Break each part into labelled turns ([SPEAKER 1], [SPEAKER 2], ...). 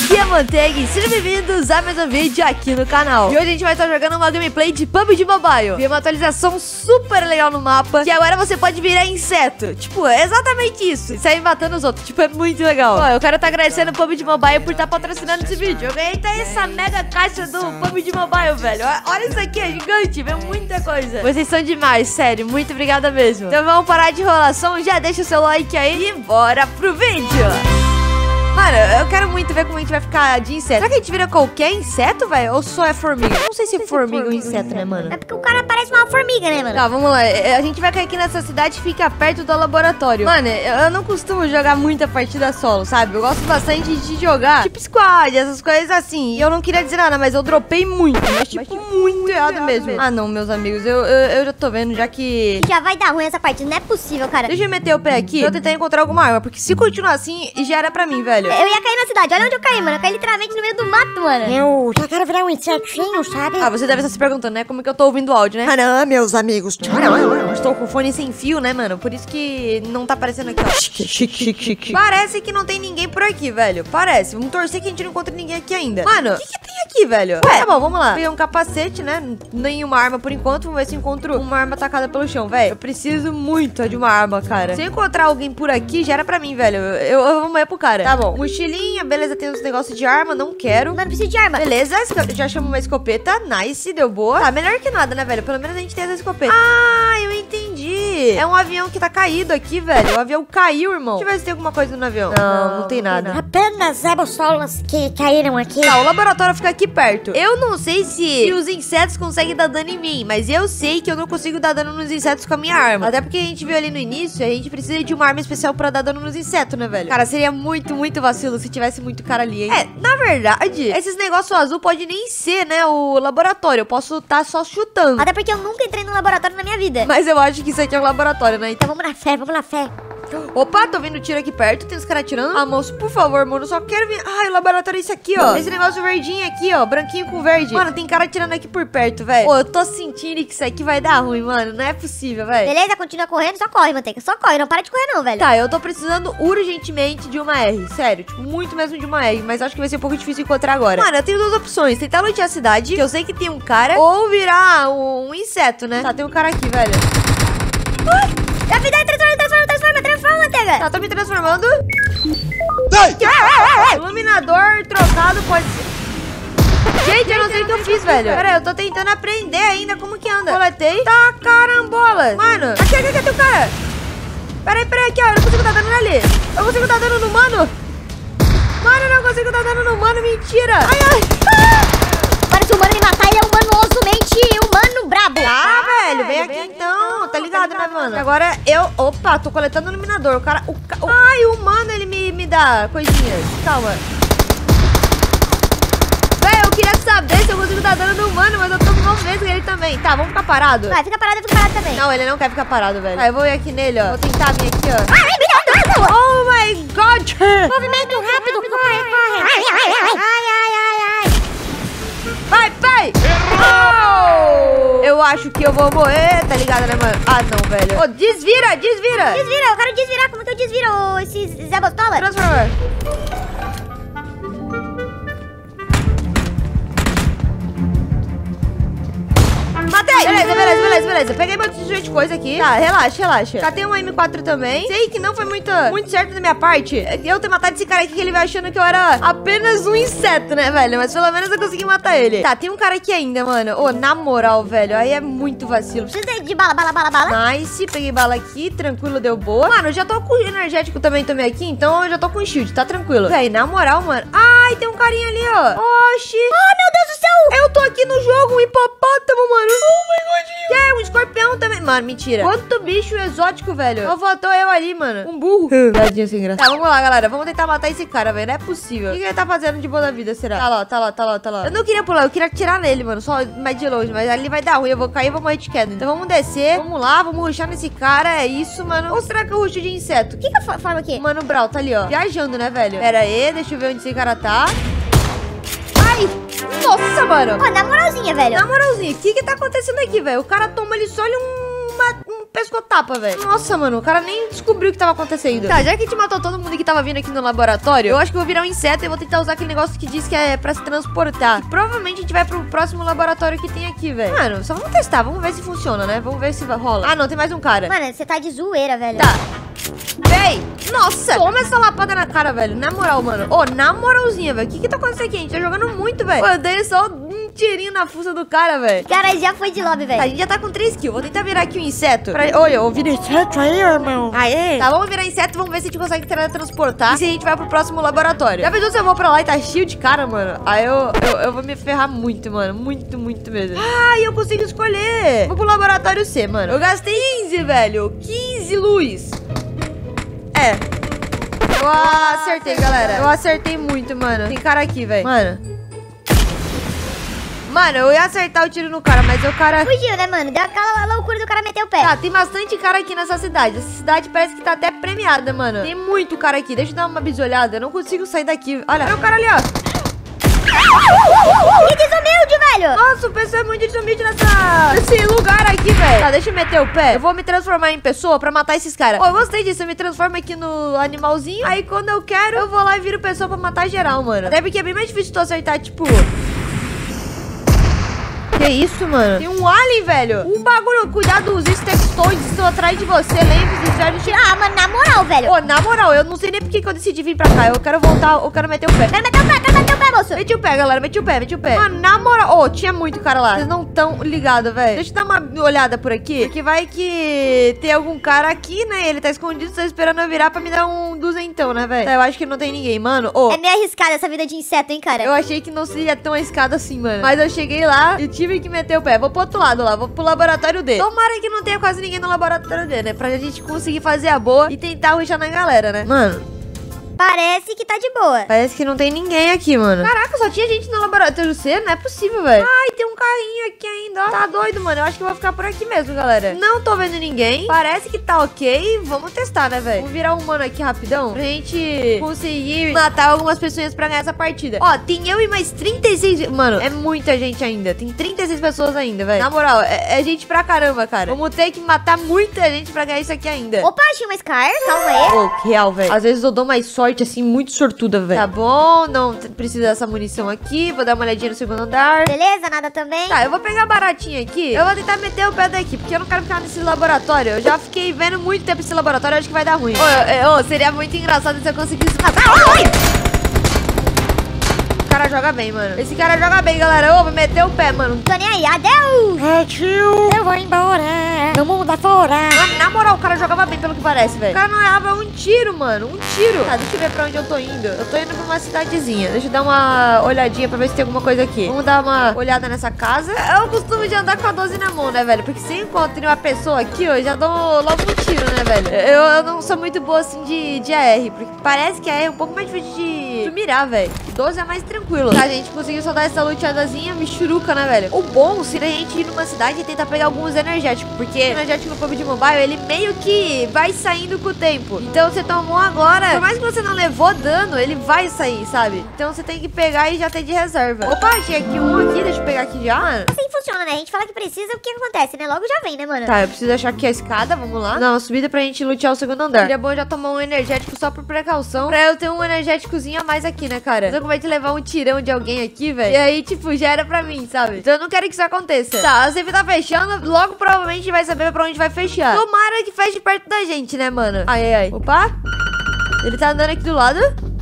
[SPEAKER 1] aqui é a Manteiga e sejam bem-vindos a mais um vídeo aqui no canal. E hoje a gente vai estar jogando uma gameplay de PUBG Mobile. E uma atualização super legal no mapa, que agora você pode virar inseto. Tipo, é exatamente isso. E sair matando os outros. Tipo, é muito legal. Ó, eu quero estar agradecendo o PUBG Mobile por estar patrocinando esse vídeo. Eu ganhei até essa mega caixa do PUBG Mobile, velho. Olha isso aqui, é gigante, vem muita coisa. Vocês são demais, sério. Muito obrigada mesmo. Então vamos parar de enrolação. Já deixa o seu like aí e bora pro vídeo. Mano, eu quero muito ver como a gente vai ficar de inseto. Será que a gente vira qualquer inseto, velho? Ou só é formiga? Não sei se formiga ou inseto, né, mano?
[SPEAKER 2] É porque o cara parece uma formiga, né, mano?
[SPEAKER 1] Tá, vamos lá. A gente vai cair aqui nessa cidade e fica perto do laboratório. Mano, eu não costumo jogar muita partida solo, sabe? Eu gosto bastante de jogar tipo squad, essas coisas assim. E eu não queria dizer nada, mas eu dropei muito. Mas tipo, muito errado mesmo. Ah, não, meus amigos. Eu já tô vendo, já que...
[SPEAKER 2] Já vai dar ruim essa partida, não é possível, cara.
[SPEAKER 1] Deixa eu meter o pé aqui pra eu tentar encontrar alguma arma. Porque se continuar assim, já era pra mim, velho.
[SPEAKER 2] Eu ia cair na cidade, olha onde eu caí, mano. Eu caí literalmente no meio do mato, mano.
[SPEAKER 3] Eu já quero virar um insetinho, sabe?
[SPEAKER 1] Ah, você deve estar se perguntando, né? Como que eu tô ouvindo o áudio, né?
[SPEAKER 3] Ah, não, meus amigos.
[SPEAKER 1] Eu estou com o fone sem fio, né, mano? Por isso que não tá aparecendo aqui, ó. Chique. Parece que não tem ninguém por aqui, velho. Parece. Vamos torcer que a gente não encontre ninguém aqui ainda. Mano, o que tem aqui, velho? Ué, tá bom, vamos lá. Peguei um capacete, né? Nenhuma arma por enquanto. Vamos ver se eu encontro uma arma atacada pelo chão, velho. Eu preciso muito de uma arma, cara. Se eu encontrar alguém por aqui, já era pra mim, velho. Eu vou morrer pro cara. Tá bom. Mochilinha, beleza. Tem uns negócios de arma. Não quero.
[SPEAKER 2] Não preciso de arma.
[SPEAKER 1] Beleza. Já chamo uma escopeta. Nice, deu boa. Tá, melhor que nada, né, velho? Pelo menos a gente tem essa escopeta. Ah, eu entendi. É um avião que tá caído aqui, velho. O avião caiu, irmão. Deixa eu ver se tem alguma coisa no avião. Não tem nada.
[SPEAKER 3] Apenas zebossolas que caíram aqui.
[SPEAKER 1] Tá, o laboratório fica aqui perto. Eu não sei se os insetos conseguem dar dano em mim, mas eu sei que eu não consigo dar dano nos insetos com a minha arma. Até porque a gente viu ali no início, a gente precisa de uma arma especial pra dar dano nos insetos, né, velho? Cara, seria muito vacilo se tivesse muito cara ali, hein? É, na verdade, esses negócios azul pode nem ser, né, o laboratório. Eu posso tá só chutando.
[SPEAKER 2] Até porque eu nunca entrei no laboratório na minha vida.
[SPEAKER 1] Mas eu acho que isso aqui é um laboratório, né?
[SPEAKER 2] Então vamos na fé, vamos na fé.
[SPEAKER 1] Opa, tô vendo tiro aqui perto, tem uns caras atirando. Ah, moço, por favor, mano, eu só quero vir... Ai, o laboratório é esse aqui, ó. Esse negócio verdinho aqui, ó, branquinho com verde. Mano, tem cara atirando aqui por perto, velho. Pô, eu tô sentindo que isso aqui vai dar ruim, mano. Não é possível, velho.
[SPEAKER 2] Beleza, continua correndo, só corre, Manteiga. Só corre, não para de correr não, velho.
[SPEAKER 1] Tá, eu tô precisando urgentemente de uma R, sério, tipo, muito mesmo de uma R. Mas acho que vai ser um pouco difícil encontrar agora. Mano, eu tenho duas opções, tentar lutear a cidade, que eu sei que tem um cara, ou virar um inseto, né? Tá, tem um cara aqui, velho.
[SPEAKER 2] Ai! Já me dá, transforma, Manteiga.
[SPEAKER 1] Tá, tô me transformando. Iluminador trocado pode ser. Gente, eu não sei o que eu fiz, velho. Pera aí, eu tô tentando aprender ainda como que anda. Coletei. Tá, carambola. Mano, aqui, tem um cara. Pera aí, aqui, ó. Eu não consigo dar dano nele. Eu consigo dar dano no mano. Mano, eu não consigo dar dano no mano. Mentira. Ai.
[SPEAKER 2] Para se o mano me matar, ele é humanosamente humano brabo.
[SPEAKER 1] Ah, velho, vem aqui então. Tá ligado, né, mano? Agora eu... Opa, tô coletando o iluminador. O cara... Ai, o mano, ele me dá coisinhas. Calma. Véi, eu queria saber se eu consigo dar dano no mano, mas eu tô com medo ele também. Tá, vamos ficar parado?
[SPEAKER 2] Vai, fica parado, eu fico parado também.
[SPEAKER 1] Não, ele não quer ficar parado, velho. Tá, eu vou ir aqui nele, ó. Vou tentar vir aqui, ó.
[SPEAKER 2] Ai,
[SPEAKER 1] oh my God.
[SPEAKER 2] movimento rápido. Corre. Ai.
[SPEAKER 1] Vai. Oh! Eu acho que eu vou morrer, tá ligado, né, mano? Ah, não, velho. Ô, desvira.
[SPEAKER 2] Desvira, eu quero desvirar. Como que eu desviro esse Zé Bostola?
[SPEAKER 1] Transforma. Matei! Beleza. Peguei bastante coisa aqui. Tá, relaxa. Catei um M4 também. Sei que não foi muito certo da minha parte eu ter matado esse cara aqui, que ele vai achando que eu era apenas um inseto, né, velho? Mas pelo menos eu consegui matar ele. Tá, tem um cara aqui ainda, mano. Ô, na moral, velho, aí é muito vacilo.
[SPEAKER 2] Precisa de bala.
[SPEAKER 1] Nice, peguei bala aqui, tranquilo, deu boa. Mano, eu já tô com energético também aqui, então eu já tô com shield, tá tranquilo. Véi, na moral, mano. Ai, tem um carinha ali, ó. Oxi.
[SPEAKER 2] Oh, meu Deus do céu.
[SPEAKER 1] Eu tô aqui no jogo, um hipopótamo, mano. Oh my God. Que é, um escorpião também. Mano, mentira. Quanto bicho exótico, velho. Só faltou eu ali, mano. Um burro. Tadinho sem graça. Tá, vamos lá, galera. Vamos tentar matar esse cara, velho. Não é possível. O que ele tá fazendo de boa da vida, será? Tá lá. Eu não queria pular, eu queria atirar nele, mano. Só mais de longe. Mas ali vai dar ruim. Eu vou cair e vou morrer de queda. Então vamos descer. Vamos lá, vamos rushar nesse cara. É isso, mano. Ou será que eu rusho de inseto?
[SPEAKER 2] O que eu formo aqui?
[SPEAKER 1] Mano, o Brau tá ali, ó. Viajando, né, velho? Pera aí, deixa eu ver onde esse cara tá. Ai! Nossa, mano.
[SPEAKER 2] Ó, na moralzinha, velho.
[SPEAKER 1] Na moralzinha, o que tá acontecendo aqui, velho? O cara toma ali só um pescotapa, velho. Nossa, mano, o cara nem descobriu o que tava acontecendo. Tá, já que a gente matou todo mundo que tava vindo aqui no laboratório, eu acho que eu vou virar um inseto e vou tentar usar aquele negócio que diz que é pra se transportar. E provavelmente a gente vai pro próximo laboratório que tem aqui, velho. Mano, só vamos testar, vamos ver se funciona, né? Vamos ver se rola. Ah, não, tem mais um cara.
[SPEAKER 2] Mano, você tá de zoeira, velho.
[SPEAKER 1] Tá. Véi, nossa, toma essa lapada na cara, velho. Na moral, mano. Ô, na moralzinha, velho. O que tá acontecendo aqui? A gente tá jogando muito, velho. Eu dei só um tirinho na fuça do cara, velho.
[SPEAKER 2] Cara, já foi de lobby, velho.
[SPEAKER 1] A gente já tá com 3 kills. Vou tentar virar aqui um inseto. Olha, eu virei
[SPEAKER 3] Inseto aí, irmão.
[SPEAKER 1] Aê! Tá, vamos virar inseto, vamos ver se a gente consegue teletransportar e se a gente vai pro próximo laboratório. Já pensou se eu vou pra lá e tá cheio de cara, mano? Aí eu vou me ferrar muito, mano. Muito, muito mesmo. Ah, eu consigo escolher. Vou pro laboratório C, mano. Eu gastei 15, velho. 15 luz. É. Eu acertei, galera. Eu acertei muito, mano. Tem cara aqui, velho. Mano, eu ia acertar o tiro no cara, mas o cara...
[SPEAKER 2] Fugiu, né, mano? Deu aquela loucura do cara meter o pé.
[SPEAKER 1] Tá, tem bastante cara aqui nessa cidade. Essa cidade parece que tá até premiada, mano. Tem muito cara aqui. Deixa eu dar uma bisolhada. Eu não consigo sair daqui. Olha o cara ali, ó.
[SPEAKER 2] Que desumilde, velho.
[SPEAKER 1] Nossa, o pessoal é muito desumilde nesse lugar aqui, velho. Tá, deixa eu meter o pé. Eu vou me transformar em pessoa pra matar esses caras. Ó, eu gostei disso. Eu me transformo aqui no animalzinho. Aí, quando eu quero, eu vou lá e viro pessoa pra matar geral, mano. Até porque é bem mais difícil tu acertar, tipo... Que isso, mano? Tem um alien, velho. Um bagulho. Cuidado, os stextoides estão atrás de você. Lembre-se, velho.
[SPEAKER 2] Ah, mano, na moral, velho.
[SPEAKER 1] Ô, na moral, eu não sei nem por que eu decidi vir pra cá. Eu quero voltar, eu quero meter o pé.
[SPEAKER 2] Quero meter o pé, moço.
[SPEAKER 1] Meti o pé, galera. Meti o pé. Mano, na moral. Ô, tinha muito cara lá. Vocês não tão ligados, velho. Deixa eu dar uma olhada por aqui. Porque vai que tem algum cara aqui, né? Ele tá escondido, tá esperando eu virar pra me dar um duzentão, né, velho? Eu acho que não tem ninguém, mano. Ô.
[SPEAKER 2] É meio arriscada essa vida de inseto, hein, cara?
[SPEAKER 1] Eu achei que não seria tão arriscado assim, mano. Mas eu cheguei lá e tive que meter o pé. Vou pro outro lado lá. Vou pro laboratório D. Tomara que não tenha quase ninguém no laboratório D, né? Pra gente conseguir fazer a boa e tentar rushar na galera, né? Mano...
[SPEAKER 2] Parece que tá de boa.
[SPEAKER 1] Parece que não tem ninguém aqui, mano. Caraca, só tinha gente no laboratório C? Não é possível, velho. Ai, tem um carrinho aqui ainda, ó. Tá doido, mano. Eu acho que eu vou ficar por aqui mesmo, galera. Não tô vendo ninguém. Parece que tá ok. Vamos testar, né, velho? Vamos virar um mano aqui rapidão pra gente conseguir matar algumas pessoas pra ganhar essa partida. Ó, tem eu e mais 36... Mano, é muita gente ainda. Tem 36 pessoas ainda, velho. Na moral, é gente pra caramba, cara. Vamos ter que matar muita gente pra ganhar isso aqui ainda.
[SPEAKER 2] Opa, achei uma Scar. Calma aí.
[SPEAKER 1] Ô, real, velho. Às vezes eu dou mais sorte, assim, muito sortuda, velho. Tá bom, não precisa dessa munição aqui. Vou dar uma olhadinha no segundo andar.
[SPEAKER 2] Beleza, nada também.
[SPEAKER 1] Tá, eu vou pegar baratinho aqui. Eu vou tentar meter o pé daqui, porque eu não quero ficar nesse laboratório. Eu já fiquei vendo muito tempo esse laboratório, eu acho que vai dar ruim. Seria muito engraçado se eu conseguisse matar. O cara joga bem, mano. Esse cara joga bem, galera. Ô, vou meter o pé, mano.
[SPEAKER 2] Tô nem aí, adeus.
[SPEAKER 3] É, tio. Eu vou embora. No mundo afora.
[SPEAKER 1] Mano, na moral, o cara jogava bem, pelo que parece, velho. O cara não errava um tiro, mano. Um tiro. Tá, deixa eu ver pra onde eu tô indo. Eu tô indo pra uma cidadezinha. Deixa eu dar uma olhadinha pra ver se tem alguma coisa aqui. Vamos dar uma olhada nessa casa. Eu costumo de andar com a 12 na mão, né, velho? Porque se eu encontro uma pessoa aqui, eu já dou logo um tiro, né, velho? Eu não sou muito boa, assim, de AR. Porque parece que a AR é um pouco mais difícil de mirar, velho. 12 é mais tranquilo. Tá, a gente conseguiu só dar essa luteadazinha michuruca, né, velho? O bom seria a gente ir numa cidade e tentar pegar alguns energéticos. Porque o energético no PUBG Mobile, ele meio que vai saindo com o tempo. Então você tomou agora, por mais que você não levou dano, ele vai sair, sabe? Então você tem que pegar e já ter de reserva. Opa, achei aqui um aqui, deixa eu pegar aqui já, mano.
[SPEAKER 2] Assim funciona, né? A gente fala que precisa, o que acontece, né? Logo já vem, né, mano?
[SPEAKER 1] Tá, eu preciso achar aqui a escada, vamos lá. Não, a subida pra gente lutear o segundo andar. Seria bom já tomar um energético só por precaução, pra eu ter um energéticozinho a mais aqui, né, cara? Eu comecei a levar um tirão de alguém aqui, velho. E aí, tipo, já era pra mim, sabe? Então eu não quero que isso aconteça. Tá, a safe tá fechando, logo provavelmente vai saber pra onde vai fechar. Tomara que feche perto da gente, né, mano? Ai. Opa. Ele tá andando aqui do lado.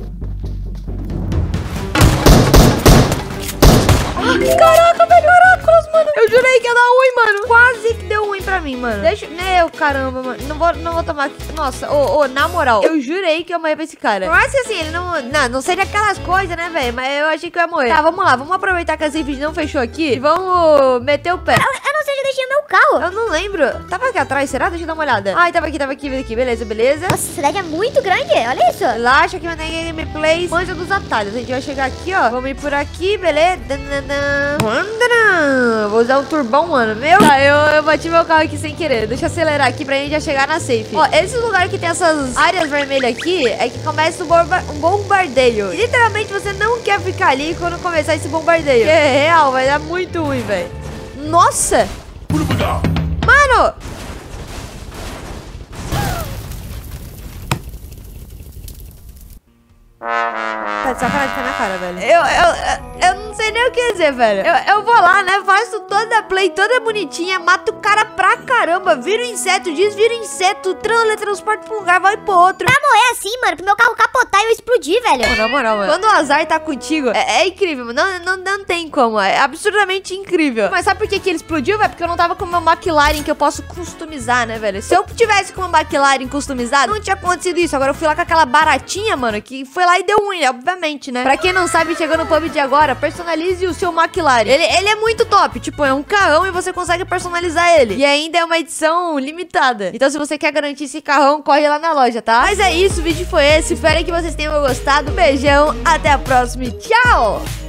[SPEAKER 1] Caraca, velho, caracoles, mano. Eu jurei que ia dar ruim, mano. Quase que deu ruim pra mim, mano. Deixa... Meu, caramba, mano. Não vou tomar... Nossa, na moral, eu jurei que eu ia morrer pra esse cara. Por mais que assim, ele não seria aquelas coisas, né, velho? Mas eu achei que eu ia morrer. Tá, vamos lá. Vamos aproveitar que a safe não fechou aqui e vamos meter o pé.
[SPEAKER 2] Eu não sei onde eu deixei o meu carro.
[SPEAKER 1] Eu não lembro. Tava aqui atrás, será? Deixa eu dar uma olhada. Ai, tava aqui. Beleza.
[SPEAKER 2] Nossa, a cidade é muito grande. Olha isso.
[SPEAKER 1] Relaxa que eu tenho gameplay. Manja dos atalhos. A gente vai chegar aqui, ó. Vamos ir por aqui, beleza? Vou usar um turbão, mano. Tá, eu bati meu carro aqui sem querer. Deixa eu acelerar aqui pra gente já chegar na safe. Ó, esse lugar que tem essas áreas vermelhas aqui é que começa um bombardeio. E, literalmente você não quer ficar ali quando começar esse bombardeio. Que é real, vai dar muito ruim, velho. Nossa! Mano! Tá de sacanagem com a minha cara, velho. Eu não sei nem o que dizer, velho. Eu vou lá, né? Faço toda a play, toda bonitinha, mato o cara pra caramba, vira o inseto, desvira o inseto, teletransporta pra um lugar, vai pro outro.
[SPEAKER 2] Pra morrer assim, mano, pro meu carro capotar e eu explodir, velho.
[SPEAKER 1] Pô, na moral, mano. Quando o azar tá contigo, é incrível, mano. Não tem como. É absurdamente incrível. Mas sabe por que ele explodiu, velho? Porque eu não tava com o meu McLaren que eu posso customizar, né, velho? Se eu tivesse com uma McLaren customizada, não tinha acontecido isso. Agora eu fui lá com aquela baratinha, mano, que foi lá e deu ruim, obviamente, né? Pra quem não sabe, chegando no PUBG agora, personalize o seu McLaren. Ele é muito top. Tipo, é um carrão e você consegue personalizar ele. E ainda é uma edição limitada. Então, se você quer garantir esse carrão, corre lá na loja, tá? Mas é isso, o vídeo foi esse. Espero que vocês tenham gostado. Beijão, até a próxima e tchau!